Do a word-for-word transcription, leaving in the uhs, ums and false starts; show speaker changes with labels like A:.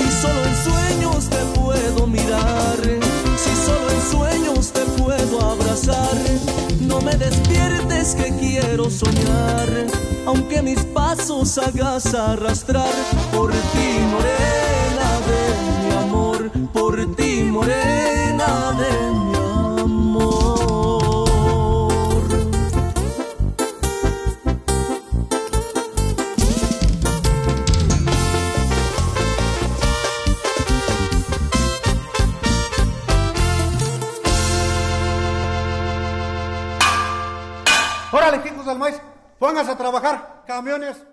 A: Si solo en sueños te puedo mirar, si solo en sueños te puedo abrazar, no me despiertes que quiero soñar, aunque mis pasos hagas arrastrar. Por ti, morena de mi amor, por ti, morena de mi amor.
B: Órale, hijos del maíz, pónganse a trabajar, camiones.